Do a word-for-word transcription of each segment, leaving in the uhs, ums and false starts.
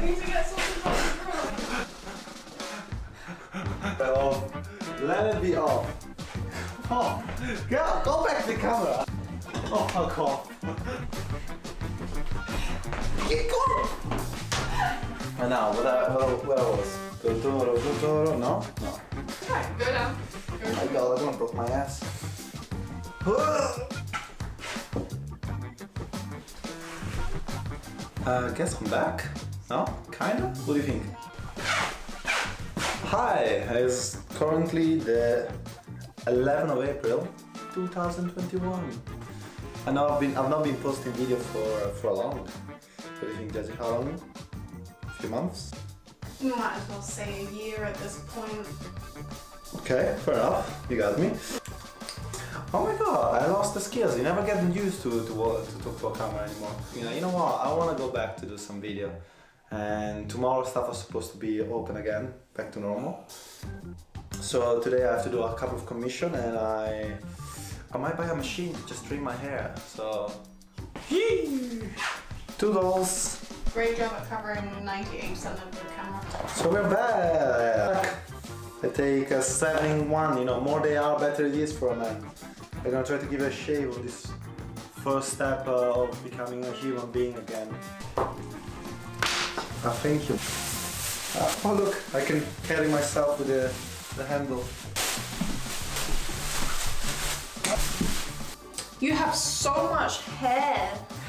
need to get something off the grill. Off. Let it be off. Oh, go, go back to the camera. Oh, fuck off. Keep going. And now, what I, what, what I was? Totoro, Totoro, no? No. Right, go down. Go Oh my god, I'm gonna broke my ass. Uh, guess I'm back. No? Kinda? What do you think? Hi, it's currently the eleventh of April two thousand twenty-one. I know I've been I've not been posting video for for a long. What do you think, Jazzy? How long? A few months? You might as well say a year at this point. Okay, fair enough. You got me. Oh my god, I lost the skills. You never get used to to, to talk to a camera anymore. You know, you know what? I want to go back to do some video. And tomorrow stuff is supposed to be open again, back to normal. So today I have to do a couple of commission, and I I might buy a machine to just trim my hair. So toodles. Great job at covering ninety-eight percent of the camera. So we're back. I take a seven one, you know, more they are, better it is for a man. I'm gonna try to give a shave on this first step uh, of becoming a human being again. Ah, thank you. Ah, oh look, I can carry myself with the, the handle. You have so much hair.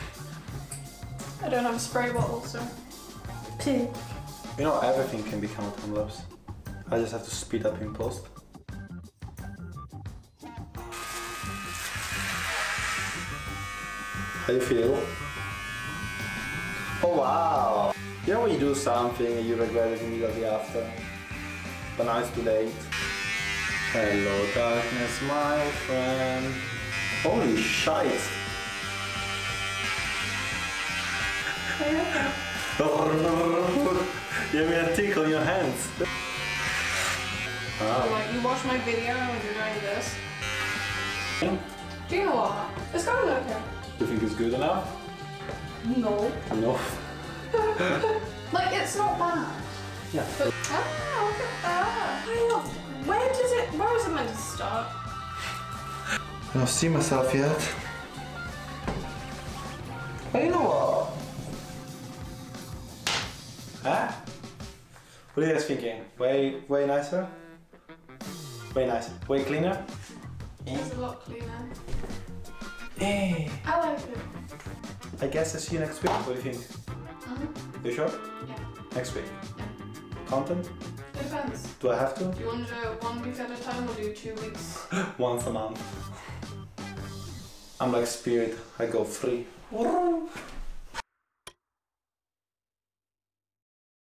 I don't have a spray bottle, so. You know, everything can become a time lapse. I just have to speed up in post. How do you feel? Oh wow! You know when you do something and you regret it immediately after? But now it's too late. Hello darkness, my friend. Holy shite! You have a tick on your hands. Wow. Like, you watch my video and you're doing this. Do you know what? It's going okay. You think it's good enough? No. No. Like, it's not bad. Yeah. But, ah, look at that. I know. Where does it, where is it meant to start? I don't see myself yet. But you know what? Huh? What are you guys thinking? Way, way nicer? Way nicer. Way cleaner? It's a lot cleaner. Hey. I like it. I guess I'll see you next week. What do you think? Mm-hmm. You sure? Yeah. Next week. Yeah. Content? It depends. Do I have to? Do you want to do it one week at a time or do two weeks? Once a month. I'm like Spirit. I go free.